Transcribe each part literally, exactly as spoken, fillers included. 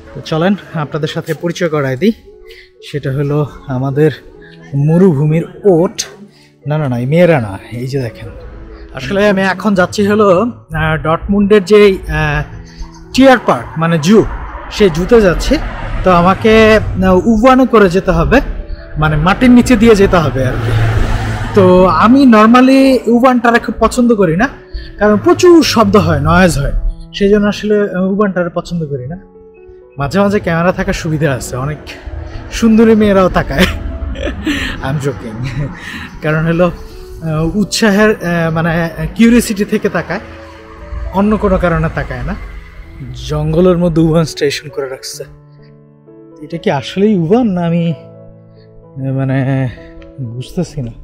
তো চলেন আপনাদের সাথে পরিচয় করাই দিই। সেটা হলো আমাদের মরুভূমির ওট। না না না মেয়েরা না, এই যে দেখেন। আসলে আমি এখন যাচ্ছি হলো ডটমুন্ডের যে টিয়ার পার্ক মানে জু, সেই জুতে যাচ্ছি। তো আমাকে উবানে করে যেতে হবে, মানে মাটির নিচে দিয়ে যেতে হবে আর কি। তো আমি নর্মালি উবানটারে খুব পছন্দ করি না, কারণ প্রচুর শব্দ হয়, নয়েজ হয়, সেই জন্য আসলে উবানটারে পছন্দ করি না। মাঝে মাঝে ক্যামেরা থাকার সুবিধা আছে, অনেক সুন্দরী মেয়েরাও তাকায়। I am joking. কারণ হলো উৎসাহের মানে কিউরিয়াসিটি থেকে তাকায়, অন্য কোনো কারণে তাকায় না। জঙ্গলের মধ্যে উবান স্টেশন করে রাখছে। এটা কি আসলেই উবান না আমি মানে বুঝতেছি না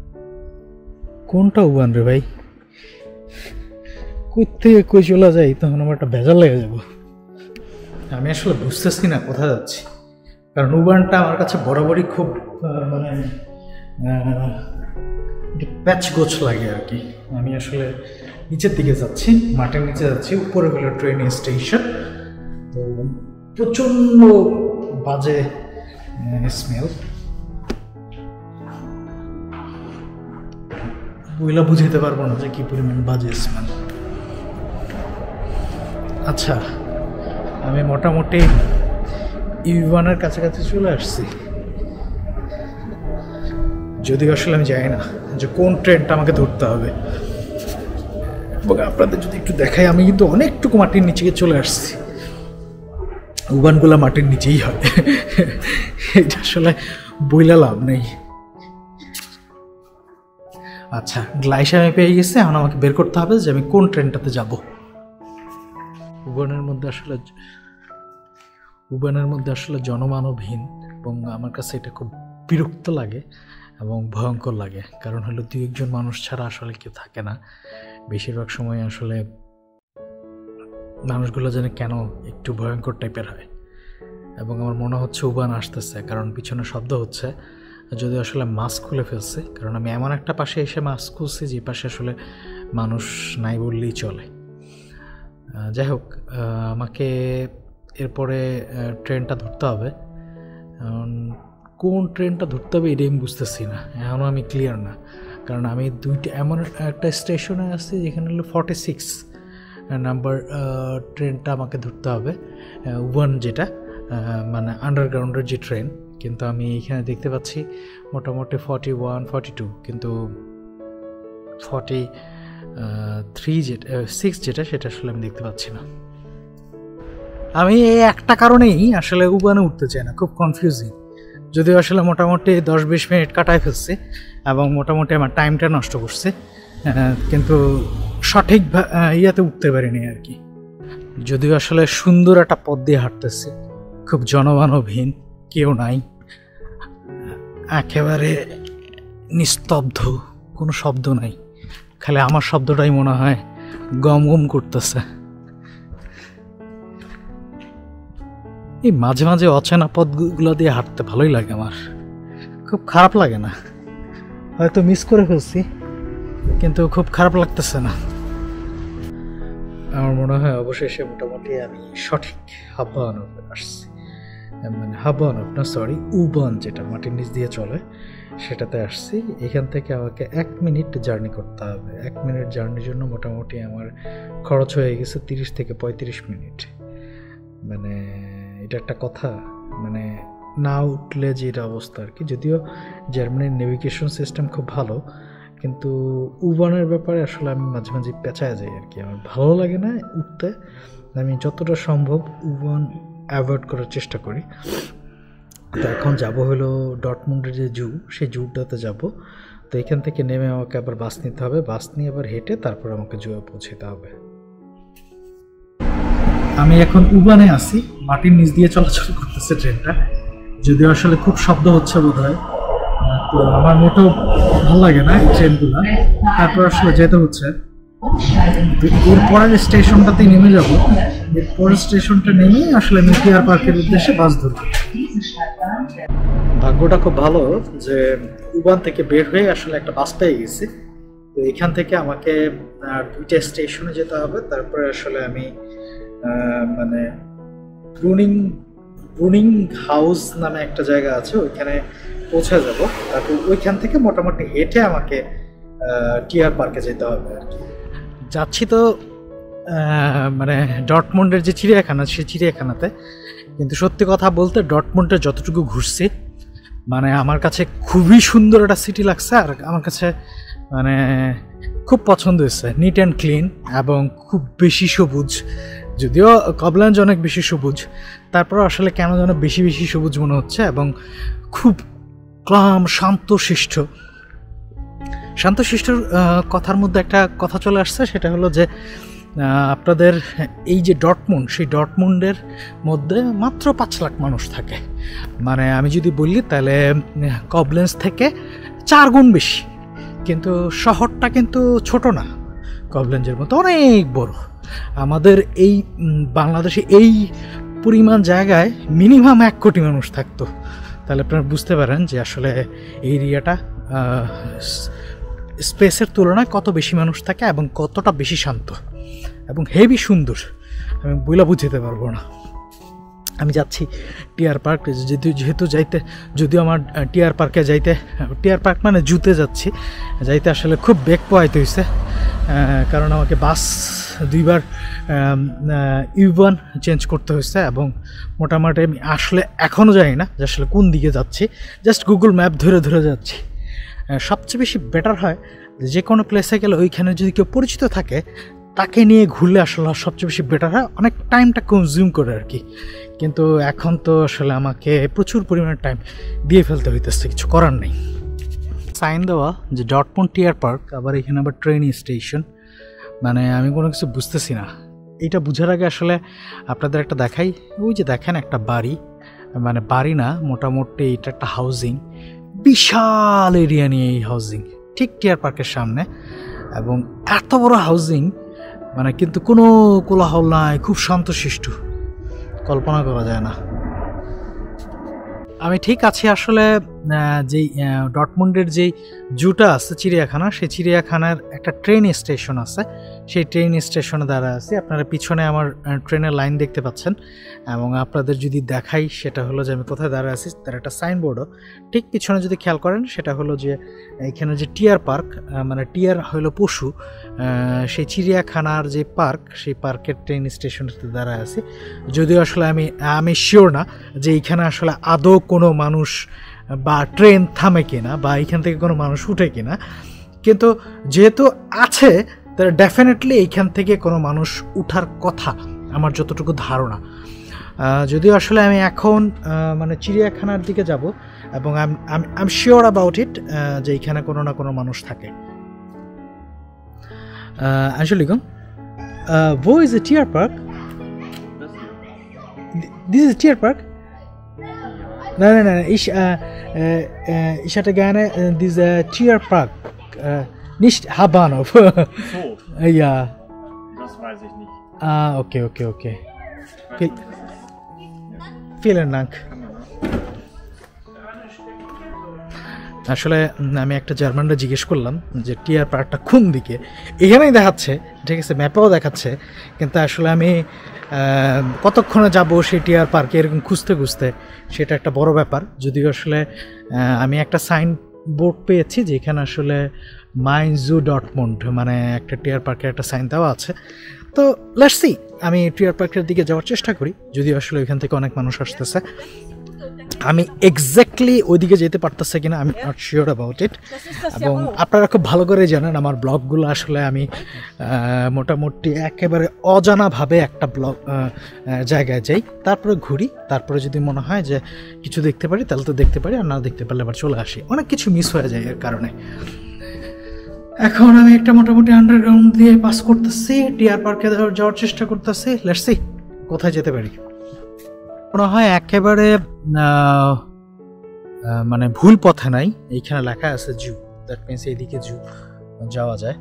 কোনটা উবান রে ভাই। কই থেকে কই চলে যাই, তখন আমার একটা ভেজাল লেগে যাব। আমি আসলে বুঝতেছি না কোথায় যাচ্ছি, কারণ উবানটা আমার কাছে বরাবরই খুব মানে প্যাচ গোছ লাগে আর কি। আমি আসলে নিচের দিকে যাচ্ছি, মাঠের নিচে যাচ্ছি, উপরে হলো ট্রেন স্টেশন। তো প্রচণ্ড বাজে স্মেল, বইলা বুঝাইতে পারবো না যে কি পরিমাণ বাজে স্মেল। আচ্ছা, আমি মোটামুটি ইউবানের কাছাকাছি চলে আসছি, যদিও আসলে আমি জানি না যে কোন ট্রেনটা আমাকে ধরতে হবে। আপনাদের যদি একটু দেখাই, আমি কিন্তু অনেকটুকু মাটির নিচে চলে আসছি। উবানগুলা মাটির নিচেই হয়, এটা আসলে বইলা লাভ নেই। আচ্ছা, গ্লাইস আমি পেয়ে গেছি, এখন আমাকে বের করতে হবে যে আমি কোন ট্রেনটাতে যাব। উবানের মধ্যে আসলে উবানের মধ্যে আসলে জনমানবহীন, এবং আমার কাছে এটা খুব বিরক্ত লাগে এবং ভয়ঙ্কর লাগে। কারণ হলো দুই একজন মানুষ ছাড়া আসলে কেউ থাকে না। বেশিরভাগ সময় আসলে মানুষগুলো যেন কেন একটু ভয়ঙ্কর টাইপের হয়, এবং আমার মনে হচ্ছে উবান আসতেছে, কারণ পিছনে শব্দ হচ্ছে। যদি আসলে মাস্ক খুলে ফেলছে, কারণ আমি এমন একটা পাশে এসে মাস্ক খুলছি যে পাশে আসলে মানুষ নাই বললেই চলে। যাই হোক, আমাকে এরপরে ট্রেনটা ধরতে হবে। কোন ট্রেনটা ধরতে হবে এটাই আমি বুঝতেছি না, এখনও আমি ক্লিয়ার না। কারণ আমি দুইটা এমন একটা স্টেশনে আসছি যেখানে হলো ফর্টি সিক্স নাম্বার ট্রেনটা আমাকে ধরতে হবে, উবান যেটা মানে আন্ডারগ্রাউন্ডের যে ট্রেন। কিন্তু আমি এখানে দেখতে পাচ্ছি মোটামুটি ফর্টি ওয়ান ফর্টি টু, কিন্তু ফর্টি থ্রি যেটা সিক্স যেটা সেটা আসলে আমি দেখতে পাচ্ছি না। আমি এই একটা কারণেই আসলে উবানে উঠতে চাই না, খুব কনফিউজিং। যদিও আসলে মোটামুটি দশ বিশ মিনিট কাটায় ফেলছে এবং মোটামুটি আমার টাইমটা নষ্ট করছে, কিন্তু সঠিক ইয়াতে উঠতে পারিনি আর কি। যদিও আসলে সুন্দর একটা পথ দিয়ে হাঁটতেছে, খুব জনমানবহীন, কেউ নাই, একেবারে নিস্তব্ধ, কোনো শব্দ নাই, খালি আমার শব্দটাই মনে হয় গম গম করতেছে। এই মাঝে মাঝে অচেনা পথগুলো দিয়ে হাঁটতে ভালোই লাগে, আমার খুব খারাপ লাগে না। হয়তো মিস করে ফেলছি, কিন্তু খুব খারাপ লাগতেছে না। আমার মনে হয় অবশেষে মোটামুটি আমি সঠিক হাব্বানব আসছি, মানে হাব্বানব না সরি উবান, যেটা মাটির নিচ দিয়ে চলে, সেটাতে আসছি। এখান থেকে আমাকে এক মিনিট জার্নি করতে হবে। এক মিনিট জার্নির জন্য মোটামুটি আমার খরচ হয়ে গেছে তিরিশ থেকে পঁয়ত্রিশ মিনিট। মানে এটা একটা কথা, মানে না উঠলে যে এটা অবস্থা আর কি। যদিও জার্মানির নেভিগেশন সিস্টেম খুব ভালো, কিন্তু উবানের ব্যাপারে আসলে আমি মাঝে মাঝে পেঁচায় যাই আর কি। আমার ভালো লাগে না উঠতে, আমি যতটা সম্ভব উবান অ্যাভয়েড করার চেষ্টা করি। তো এখন যাব হলো ডটমুন্ডের যে জু, সেই জুটাতে যাব। তো এখান থেকে নেমে আমাকে আবার বাস নিতে হবে, বাস নিয়ে আবার হেঁটে তারপর আমাকে জুয়ে পৌঁছতে হবে। আমি এখন উবানে আছি, মাটির নিচ দিয়ে চলাচল করতেছে ট্রেনটা, যদিও আসলে খুব শব্দ হচ্ছে বোধ হয়। তো আমার মোটেও ভালো লাগে না ট্রেনগুলো, তারপর আসলে যেতে হচ্ছে। এরপরের স্টেশনটাতেই নেমে যাব, এরপরের স্টেশনটা নেমেই আসলে আমি টিয়ার পার্কের উদ্দেশ্যে বাস ধরব। ভাগ্যটা খুব ভালো যে উবান থেকে বের হয়ে আসলে একটা বাস পেয়ে গেছি। তো এখান থেকে আমাকে দুইটা স্টেশনে যেতে হবে, তারপরে আসলে আমি মানে ব্রুনিং ব্রুনিং হাউস নামে একটা জায়গা আছে, ওইখানে পৌঁছে যাব। তারপর ওইখান থেকে মোটামুটি হেঁটে আমাকে টিয়ার পার্কে যেতে হবে আর কি। যাচ্ছি তো মানে ডটমুন্ডের যে চিড়িয়াখানা, সেই চিড়িয়াখানাতে। কিন্তু সত্যি কথা বলতে ডটমুন্ডে যতটুকু ঘুরছি, মানে আমার কাছে খুবই সুন্দর একটা সিটি লাগছে। আর আমার কাছে মানে খুব পছন্দ হয়েছে, নিট অ্যান্ড ক্লিন এবং খুব বেশি সবুজ। যদিও কবলাঞ্জ অনেক বেশি সবুজ, তারপর আসলে কেন যেন বেশি বেশি সবুজ মনে হচ্ছে এবং খুব ক্লাম শান্তশিষ্ট। শান্তশিষ্টর কথার মধ্যে একটা কথা চলে আসছে, সেটা হলো যে আপনাদের এই যে ডটমুন্ড, সেই ডটমুন্ডের মধ্যে মাত্র পাঁচ লাখ মানুষ থাকে। মানে আমি যদি বলি তাহলে কবলেন্স থেকে চার গুণ বেশি। কিন্তু শহরটা কিন্তু ছোট না, কবলেন্সের মতো অনেক বড়। আমাদের এই বাংলাদেশে এই পরিমাণ জায়গায় মিনিমাম এক কোটি মানুষ থাকতো। তাহলে আপনারা বুঝতে পারেন যে আসলে এই এরিয়াটা স্পেসের তুলনায় কত বেশি মানুষ থাকে এবং কতটা বেশি শান্ত এবং হেভি সুন্দর। আমি বইলা বুঝতে পারবো না। আমি যাচ্ছি টিয়ার পার্ক, যেহেতু যেহেতু যাইতে যদিও আমার টিয়ার পার্কে যাইতে, টিয়ার পার্ক মানে জুতে যাচ্ছি, যাইতে আসলে খুব বেগ পোয়াইতে হয়েছে। কারণ আমাকে বাস দুইবার ইউবান চেঞ্জ করতে হয়েছে এবং মোটামুটি আমি আসলে এখনও জানি না যে আসলে কোন দিকে যাচ্ছি, জাস্ট গুগল ম্যাপ ধরে ধরে যাচ্ছি। সবচেয়ে বেশি বেটার হয় যে কোনো প্লেসে গেলে ওইখানে যদি কেউ পরিচিত থাকে তাকে নিয়ে ঘুরলে আসলে সবচেয়ে বেশি বেটার হয়, অনেক টাইমটা কনজিউম করে আর কি। কিন্তু এখন তো আসলে আমাকে প্রচুর পরিমাণে টাইম দিয়ে ফেলতে হইতেছে, কিছু করার নেই। সাইন দেওয়া যে ডটমুন্ড টিয়ার পার্ক, আবার এখানে আবার ট্রেন স্টেশন, মানে আমি কোনো কিছু বুঝতেছি না। এইটা বুঝার আগে আসলে আপনাদের একটা দেখাই। ওই যে দেখেন একটা বাড়ি, মানে বাড়ি না, মোটামুটি এটা একটা হাউজিং, বিশাল এরিয়া নিয়ে এই হাউজিং, ঠিক টিয়ার পার্কের সামনে। এবং এত বড় হাউজিং, মানে কিন্তু কোনো কোলাহল নাই, খুব শান্তশিষ্ট, কল্পনা করা যায় না। আমি ঠিক আছি আসলে যেই ডটমুন্ডের যেই জুটা আছে চিড়িয়াখানা, সেই চিড়িয়াখানার একটা ট্রেন স্টেশন আছে, সেই ট্রেন স্টেশনে দাঁড়া আছি। আপনারা পিছনে আমার ট্রেনের লাইন দেখতে পাচ্ছেন এবং আপনাদের যদি দেখাই সেটা হলো যে আমি কোথায় দাঁড়া আছি, তার একটা সাইনবোর্ডও ঠিক পিছনে যদি খেয়াল করেন, সেটা হলো যে এখানে যে টিয়ার পার্ক, মানে টিয়ার হলো পশু, সেই চিড়িয়াখানার যে পার্ক, সেই পার্কের ট্রেন স্টেশনটাতে দাঁড়া আছি। যদিও আসলে আমি আমি শিওর না যে এইখানে আসলে আদৌ কোনো মানুষ বা ট্রেন থামে কিনা বা এইখান থেকে কোনো মানুষ উঠে কিনা, কিন্তু যেহেতু আছে তাহলে ডেফিনেটলি এইখান থেকে কোনো মানুষ উঠার কথা আমার যতটুকু ধারণা। যদিও আসলে আমি এখন মানে চিড়িয়াখানার দিকে যাব এবং I am sure about it যে এইখানে কোনো না কোনো মানুষ থাকে। Entschuldigung, uh, wo ist der Tierpark? Dieses Tierpark? Nein, nein, nein, ich, äh, äh, ich hätte gerne äh, diese Tierpark, äh, nicht Habanov. So. Ja. Das weiß ich nicht. Ah, okay, okay, okay. okay. Vielen Dank. আসলে আমি একটা জার্মানরা জিজ্ঞেস করলাম যে টিয়ার পার্কটা কোন দিকে, এখানেই দেখাচ্ছে, ঠিক আছে, ম্যাপেও দেখাচ্ছে, কিন্তু আসলে আমি কতক্ষণে যাব সেই টিয়ার পার্কে এরকম খুঁজতে খুঁজতে, সেটা একটা বড় ব্যাপার। যদিও আসলে আমি একটা সাইন বোর্ড পেয়েছি যেখানে আসলে মাইন জু ডটমুন্ড, মানে একটা টিয়ার পার্কের একটা সাইন দেওয়া আছে। তো লেটস সি, আমি টিয়ার পার্কের দিকে যাওয়ার চেষ্টা করি, যদিও আসলে ওইখান থেকে অনেক মানুষ আসতেছে। আমি এক্স্যাক্টলি ওইদিকে যেতে পারতেছে কিনা আমি নট শিওর অ্যাবাউট ইট। এবং আপনারা খুব ভালো করে জানেন আমার ব্লগগুলো আসলে আমি মোটামুটি একেবারে অজানাভাবে একটা ব্লগ জায়গায় যাই, তারপরে ঘুরি, তারপরে যদি মনে হয় যে কিছু দেখতে পারি তাহলে তো দেখতে পারি, আর না দেখতে পারলে আবার চলে আসি। অনেক কিছু মিস হয়ে যায় এর কারণে। এখন আমি একটা মোটামুটি আন্ডারগ্রাউন্ড দিয়ে পাস করতেছি, টিয়ার পার্কে যাওয়ার চেষ্টা করতেছি। লেটস সি কোথায় যেতে পারি। মনে হয় একেবারে মানে ভুল পথে নাই, এইখানে লেখা আছে জু, দ্যাট মিনস এইদিকে জু যাওয়া যায়,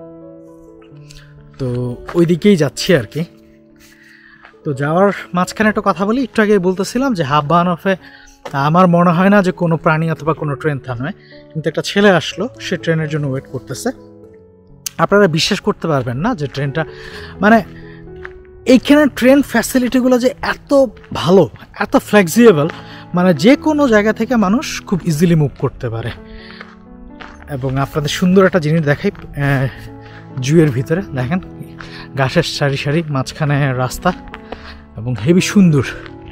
তো ওই দিকেই যাচ্ছি আর কি। তো যাওয়ার মাঝখানে একটা কথা বলি, একটু আগে বলতেছিলাম যে হাবানফে আমার মনে হয় না যে কোনো প্রাণী অথবা কোনো ট্রেন থামে, কিন্তু একটা ছেলে আসলো, সে ট্রেনের জন্য ওয়েট করতেছে। আপনারা বিশ্বাস করতে পারবেন না যে ট্রেনটা মানে এইখানে ট্রেন ফ্যাসিলিটিগুলো যে এত ভালো, এত ফ্লেক্সিবল, মানে যে কোনো জায়গা থেকে মানুষ খুব ইজিলি মুভ করতে পারে। এবং আপনাদের সুন্দর একটা জিনিস দেখাই, জুয়ের ভিতরে দেখেন ঘাসের সারি সারি, মাঝখানে রাস্তা এবং হেভি সুন্দর।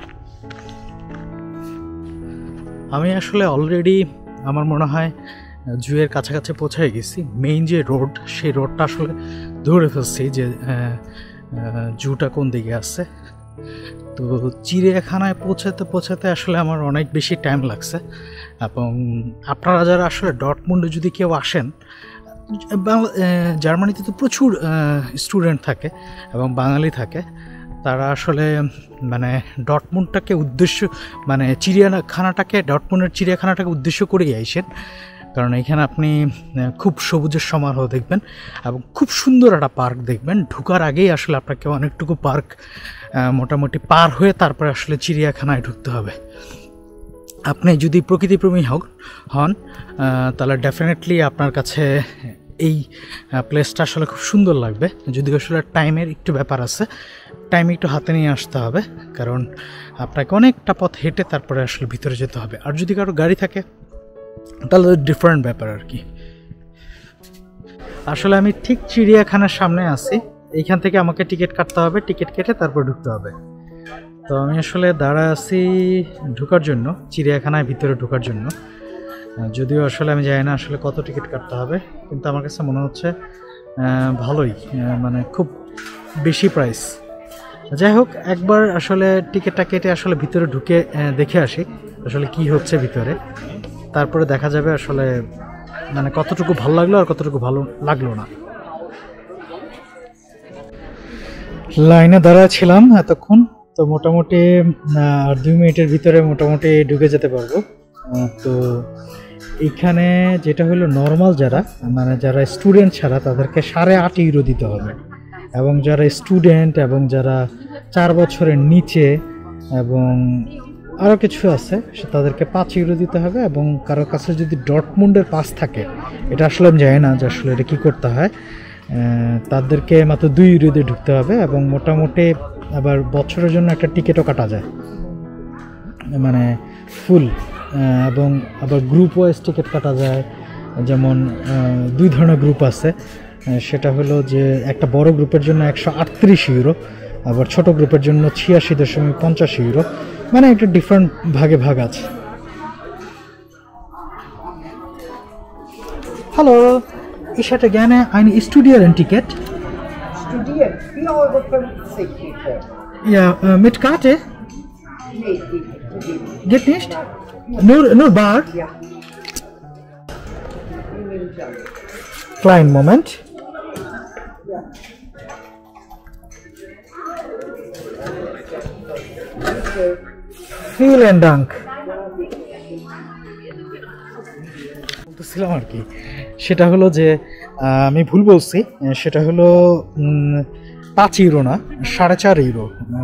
আমি আসলে অলরেডি আমার মনে হয় জুয়ের কাছাকাছি পৌঁছে গেছি। মেইন যে রোড, সেই রোডটা আসলে ধরে ফেলছি যে জুটা কোন দিকে আছে। তো চিড়িয়াখানায় পৌঁছাতে পৌঁছাতে আসলে আমার অনেক বেশি টাইম লাগছে। এবং আপনারা যারা আসলে ডটমুন্ডে যদি কেউ আসেন, জার্মানিতে তো প্রচুর স্টুডেন্ট থাকে এবং বাঙালি থাকে, তারা আসলে মানে ডটমুন্ডটাকে উদ্দেশ্য, মানে চিড়িয়াখানাটাকে, ডটমুন্ডের চিড়িয়াখানাটাকে উদ্দেশ্য করেই আইসেন। কারণ এখানে আপনি খুব সবুজের সমারোহ দেখবেন এবং খুব সুন্দর একটা পার্ক দেখবেন। ঢোকার আগেই আসলে আপনাকে অনেকটুকু পার্ক মোটামুটি পার হয়ে তারপরে আসলে চিড়িয়াখানায় ঢুকতে হবে। আপনি যদি প্রকৃতিপ্রেমী হন হন তাহলে ডেফিনেটলি আপনার কাছে এই প্লেসটা আসলে খুব সুন্দর লাগবে। যদি আসলে টাইমের একটু ব্যাপার আছে, টাইম একটু হাতে নিয়ে আসতে হবে, কারণ আপনাকে অনেকটা পথ হেঁটে তারপরে আসলে ভিতরে যেতে হবে। আর যদি কারো গাড়ি থাকে তাহলে ডিফারেন্ট ব্যাপার আর কি। আসলে আমি ঠিক চিড়িয়াখানার সামনে আছি, এইখান থেকে আমাকে টিকিট কাটতে হবে, টিকিট কেটে তারপর ঢুকতে হবে। তো আমি আসলে দাঁড়ায় আছি ঢোকার জন্য, চিড়িয়াখানায় ভিতরে ঢোকার জন্য। যদিও আসলে আমি জানি না আসলে কত টিকিট কাটতে হবে, কিন্তু আমার কাছে মনে হচ্ছে ভালোই, মানে খুব বেশি প্রাইস। যাই হোক, একবার আসলে টিকিটটা কেটে আসলে ভিতরে ঢুকে দেখে আসি আসলে কি হচ্ছে ভিতরে, তারপরে দেখা যাবে আসলে মানে কতটুকু ভালো লাগলো আর কতটুকু ভালো লাগলো না। লাইনে দাঁড়ায় ছিলাম এতক্ষণ, তো মোটামুটি আর দুই মিনিটের ভিতরে মোটামুটি ঢুকে যেতে পারবো। তো এইখানে যেটা হলো নর্মাল যারা, মানে যারা স্টুডেন্ট ছাড়া, তাদেরকে সাড়ে আট ইউরো দিতে হবে, এবং যারা স্টুডেন্ট এবং যারা চার বছরের নিচে এবং আরও কিছু আছে তাদেরকে পাঁচ ইউরো দিতে হবে। এবং কারোর কাছে যদি ডটমুন্ডের পাস থাকে, এটা আসলে আমি জানি না যে আসলে এটা কী করতে হয়, তাদেরকে মাত্র দুই ইউরো দিয়ে ঢুকতে হবে। এবং মোটামুটি আবার বছরের জন্য একটা টিকিটও কাটা যায়, মানে ফুল। এবং আবার গ্রুপ ওয়াইজ টিকিট কাটা যায়, যেমন দুই ধরনের গ্রুপ আছে। সেটা হলো যে একটা বড় গ্রুপের জন্য একশো আটত্রিশ ইউরো, আবার ছোট গ্রুপের জন্য ছিয়াশি দশমিক পঞ্চাশ ইউরো, মানে একটা ডিফারেন্ট ভাগে ভাগ আছে। Hello, ich hätte gerne eine Studierenticket. Studieren? vier Euro fünfzig bitte. Ja, äh, mit Karte? Nee, geht, Geht nicht? Nur, nur bar? ja. Kleinen Moment. Ja. Vielen Dank. বলতেছিলাম আর কি, সেটা হলো যে আমি ভুল বলছি, সেটা হলো পাঁচ ইউরো না, সাড়ে চার ইউরো,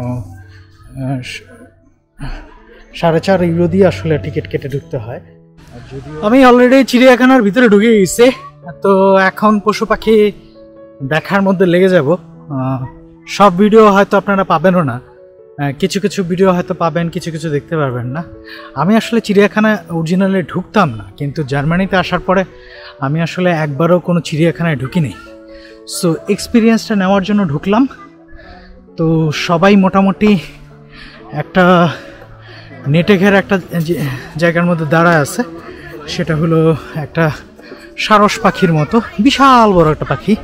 সাড়ে চার ইউরো দিয়ে আসলে টিকিট কেটে ঢুকতে হয়। আমি অলরেডি চিড়িয়াখানার ভিতরে ঢুকে গেছি, তো এখন পশু পাখি দেখার মধ্যে লেগে যাব। সব ভিডিও হয়তো আপনারা পাবেনও না, কিছু কিছু ভিডিও হয়তো পাবেন, কিছু কিছু দেখতে পারবেন না। আমি আসলে চিড়িয়াখানায় অরিজিনালি ঢুকতাম না, কিন্তু জার্মানিতে আসার পরে আমি আসলে একবারও কোনো চিড়িয়াখানায় ঢুকিনি। সো এক্সপিরিয়েন্সটা নেওয়ার জন্য ঢুকলাম। তো সবাই মোটামুটি একটা নেটে ঘেরা একটা জায়গার মধ্যে দাঁড়ায় আছে, সেটা হলো একটা সারস পাখির মতো, বিশাল বড় একটা পাখি।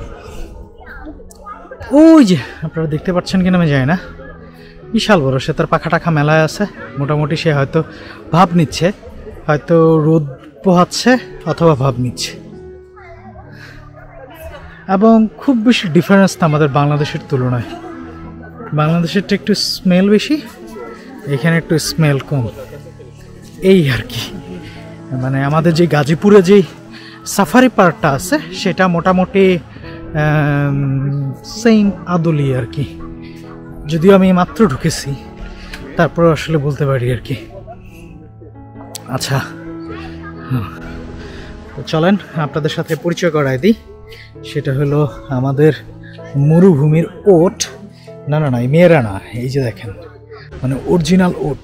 ওই যে আপনারা দেখতে পাচ্ছেন কিনা আমি জানি না, বিশাল বড়। সে তার পাখা টাখা মেলায় আছে, মোটামুটি সে হয়তো ভাব নিচ্ছে, হয়তো রোদ পোহাচ্ছে অথবা ভাব নিচ্ছে। এবং খুব বেশি ডিফারেন্স না আমাদের বাংলাদেশের তুলনায়। বাংলাদেশেরটা একটু স্মেল বেশি, এখানে একটু স্মেল কম, এই আর কি। মানে আমাদের যে গাজীপুরে যেই সাফারি পার্কটা আছে সেটা মোটামুটি সেম আদলি আর কি, যদিও আমি মাত্র ঢুকেছি, তারপর আসলে বলতে পারি আর কি। আচ্ছা, তো চলেন আপনাদের সাথে পরিচয় করাই দিই। সেটা হলো আমাদের মরুভূমির ওট, না না না মেয়েরা না, এই যে দেখেন মানে অরিজিনাল ওট।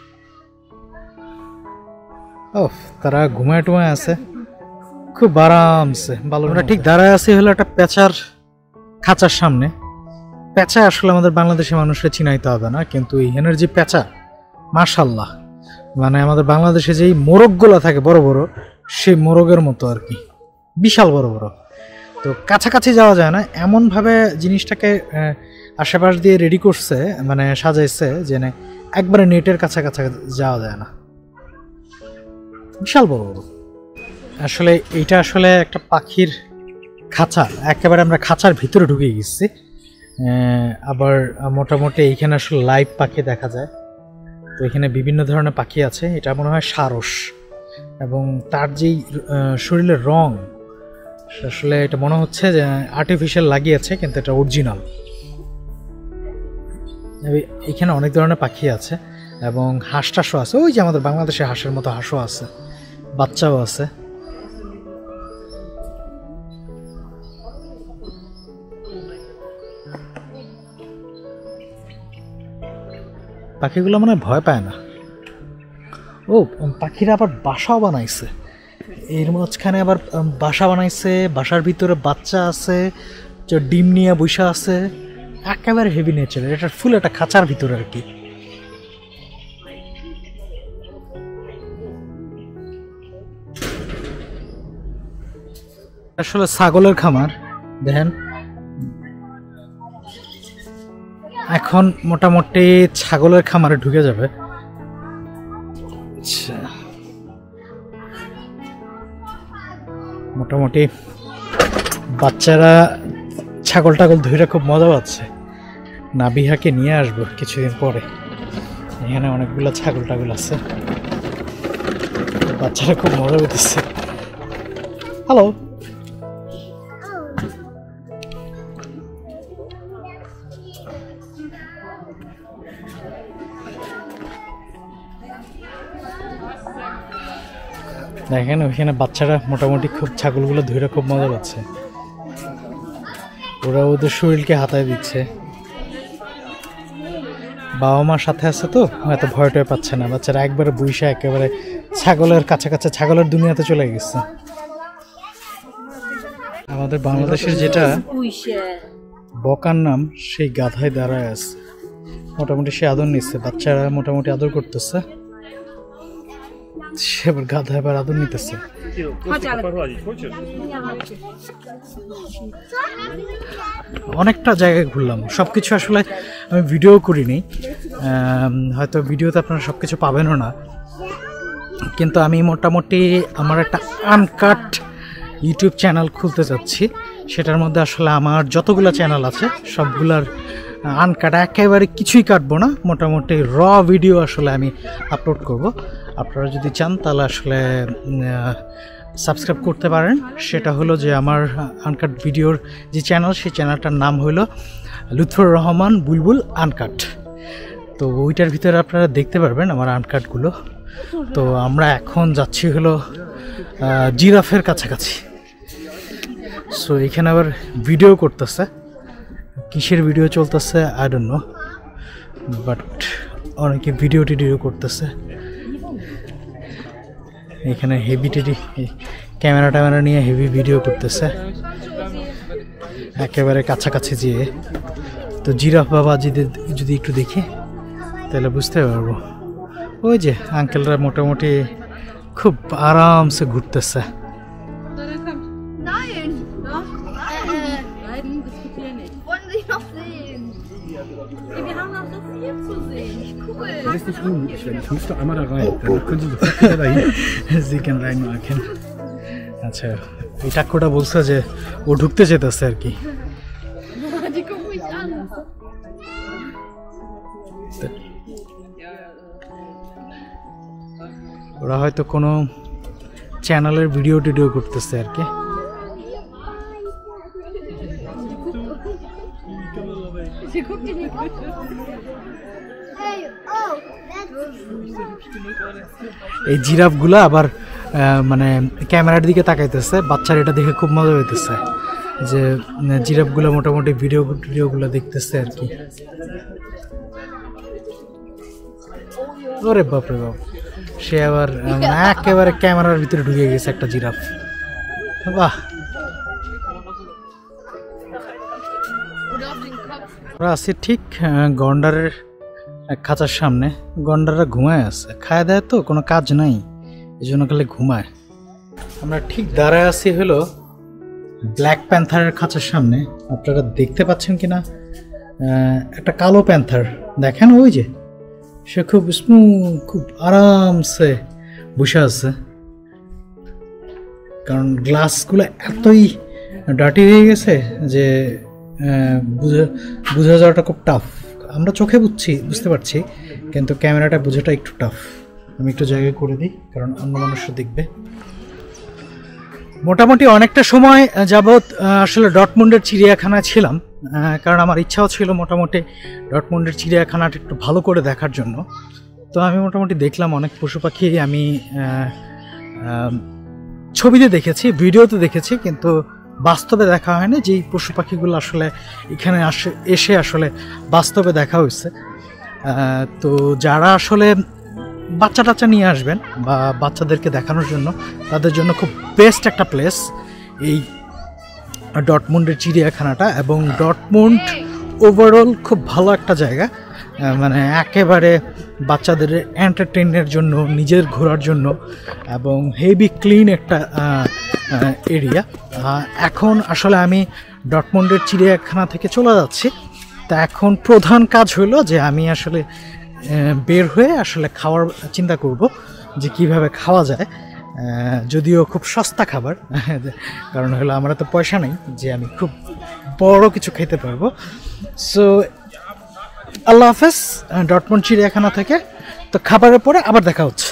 ও তারা ঘুমায় টুমায় আছে খুব আরামসে ভালো। আমরা ঠিক দাঁড়ায় আছি হলো একটা পেঁচার খাঁচার সামনে। পেঁচা আসলে আমাদের বাংলাদেশের মানুষের চিনাইতে হবে না, কিন্তু এই এনার্জি পেঁচা মাশাল্লাহ, মানে আমাদের বাংলাদেশে যেই মোরগগুলো থাকে বড় বড়, সেই মোরগের মতো আর কি, বিশাল বড় বড়। তো কাছাকাছি যাওয়া যায় না, এমনভাবে জিনিসটাকে আশেপাশ দিয়ে রেডি করছে, মানে সাজাইছে যে একবারে নেটের কাছাকাছি যাওয়া যায় না, বিশাল বড় বড়। আসলে এইটা আসলে একটা পাখির খাঁচা, একেবারে আমরা খাঁচার ভিতরে ঢুকে গেছি। আবার মোটামুটি এইখানে আসলে লাইভ পাখি দেখা যায়। তো এখানে বিভিন্ন ধরনের পাখি আছে, এটা মনে হয় সারস, এবং তার যেই শরীরের রং আসলে এটা মনে হচ্ছে যে আর্টিফিশিয়াল লাগিয়েছে, কিন্তু এটা অরিজিনাল। এখানে অনেক ধরনের পাখি আছে এবং হাঁস টাসও আছে, ওই যে আমাদের বাংলাদেশে হাঁসের মতো হাঁসও আছে, বাচ্চাও আছে। পাখিগুলো মানে ভয় পায় না। ও পাখিরা আবার বাসাও বানাইছে, এর মাঝখানে আবার বাসা বানাইছে, বাসার ভিতরে বাচ্চা আছে, ডিম নিয়ে বসে আছে, একেবারে হেভি নেচার। এটা ফুল একটা খাঁচার ভিতরে আর কি। আসলে ছাগলের খামার দেখেন, এখন মোটামুটি ছাগলের খামারে ঢুকে যাবে। আচ্ছা, মোটামুটি বাচ্চারা ছাগল টাগল ধরে খুব মজা পাচ্ছে। নাবিহাকে নিয়ে আসবো কিছুদিন পরে, এখানে অনেকগুলো ছাগল টাগল আছে, বাচ্চারা খুব মজা পেতেছে। হ্যালো, দেখেন ওইখানে বাচ্চারা মোটামুটি খুব ছাগলগুলো ধরে খুব মজা পাচ্ছে, ওরা ওদের শরীরকে হাতায় দিচ্ছে। বাবা মার সাথে আছে তো হয়তো ভয় টয় পাচ্ছে না, বাচ্চারা একবারে বইসা একেবারে ছাগলের কাছাকাছি, ছাগলের দুনিয়াতে চলে গেছে। আমাদের বাংলাদেশের যেটা বকার নাম, সেই গাধায় দাঁড়ায় আছে, মোটামুটি সে আদর নিচ্ছে, বাচ্চারা মোটামুটি আদর করতেছে, সে আবার গাধা এবার আদর নিতেছে। অনেকটা জায়গায় ঘুরলাম, সবকিছু আসলে আমি ভিডিও করিনি, হয়তো ভিডিওতে আপনারা সবকিছু পাবেনও না, কিন্তু আমি মোটামুটি আমার একটা আনকাট ইউটিউব চ্যানেল খুলতে চাচ্ছি। সেটার মধ্যে আসলে আমার যতগুলো চ্যানেল আছে সবগুলার আনকাট, একেবারে কিছুই কাটবো না, মোটামুটি র ভিডিও আসলে আমি আপলোড করব। আপনারা যদি চান তাহলে আসলে সাবস্ক্রাইব করতে পারেন। সেটা হলো যে আমার আনকাট ভিডিওর যে চ্যানেল, সেই চ্যানেলটার নাম হলো লুৎফর রহমান বুলবুল আনকাট। তো ওইটার ভিতরে আপনারা দেখতে পারবেন আমার আনকাটগুলো। তো আমরা এখন যাচ্ছি হলো জিরাফের কাছাকাছি। সো এখানে আবার ভিডিও করতেছে, কিসের ভিডিও চলতেছে আই ডোন্ট নো, বাট অনেকে ভিডিও টিডিও করতেছে। এখানে হেভি টেডি ক্যামেরা ট্যামেরা নিয়ে হেভি ভিডিও করতেছে একেবারে কাছাকাছি যেয়ে। তো জিরাফ বাবা যদি যদি একটু দেখি তাহলে বুঝতে পারবো। ওই যে আঙ্কেলরা মোটামুটি খুব আরামসে ঘুরতেছে। Wir haben noch so viel zu sehen. Cool. Das ist nicht unmöglich, ich muss doch einmal da rein. Dann können Sie sofort wieder dahin. Sie can rein machen. আচ্ছা, এই টাক্কুটা বলছে যে ও ঢুকতে চাইতেছে আর কি। Die gucken mich an. ওরা হয়তো কোনো চ্যানেলের ভিডিও টিডিও করতেছে আর কি। এই জিরাফগুলো আবার মানে ক্যামেরার দিকে তাকাইতেছে, বাচ্চারা এটা দেখে খুব মজা হইতেছে। যে জিরাফগুলো মোটামুটি ভিডিও ভিডিওগুলো দেখতেছে আর কি। ওরে বাপরে বাপ, সে আবার একেবারে ক্যামেরার ভিতরে ঢুকে গেছে একটা জিরাফ। বাহ, আমরা আছি ঠিক গন্ডারের খাঁচার সামনে। গন্ডাররা ঘুমায় আছে, খায় দেয় তো কোনো কাজ নাই, এই জন্য খালি ঘুমায়। আমরা ঠিক দাঁড়ায় আছি হলো ব্ল্যাক প্যান্থারের খাঁচার সামনে। আপনারা দেখতে পাচ্ছেন কিনা একটা কালো প্যান্থার, দেখেন ওই যে সে খুব স্মুথ, খুব আরামসে বসে আছে, কারণ গ্লাসগুলো এতই ডার্টি হয়ে গেছে যে বুঝে বোঝা যাওয়াটা খুব টাফ। আমরা চোখে বুঝছি, বুঝতে পারছি, কিন্তু ক্যামেরাটা বোঝাটা একটু টাফ। আমি একটু জায়গায় করে দিই, কারণ অন্য মানুষও দেখবে। মোটামুটি অনেকটা সময় যাবৎ আসলে ডটমুন্ডের চিড়িয়াখানায় ছিলাম, কারণ আমার ইচ্ছাও ছিল মোটামুটি ডটমুন্ডের চিড়িয়াখানাটা একটু ভালো করে দেখার জন্য। তো আমি মোটামুটি দেখলাম অনেক পশু পাখি, আমি ছবিতে দেখেছি, ভিডিওতে দেখেছি, কিন্তু বাস্তবে দেখা হয়নি। যেই পশু পাখিগুলো আসলে এখানে আসে এসে আসলে বাস্তবে দেখা হয়েছে। তো যারা আসলে বাচ্চা টাচ্চা নিয়ে আসবেন বা বাচ্চাদেরকে দেখানোর জন্য, তাদের জন্য খুব বেস্ট একটা প্লেস এই ডটমুন্ডের চিড়িয়াখানাটা। এবং ডটমুন্ড ওভারঅল খুব ভালো একটা জায়গা, মানে একেবারে বাচ্চাদের এন্টারটেইনের জন্য, নিজের ঘোরার জন্য, এবং হেভি ক্লিন একটা এরিয়া। এখন আসলে আমি ডটমুন্ডের চিড়িয়াখানা থেকে চলে যাচ্ছি। তা এখন প্রধান কাজ হলো যে আমি আসলে বের হয়ে আসলে খাওয়ার চিন্তা করব যে কিভাবে খাওয়া যায়, যদিও খুব সস্তা খাবার, কারণ হলো আমরা তো পয়সা নেই যে আমি খুব বড় কিছু খেতে পারবো। সো আল্লাহ হাফেজ ডটমুন্ড চিড়িয়াখানা থেকে। তো খাবারের পরে আবার দেখা হচ্ছে।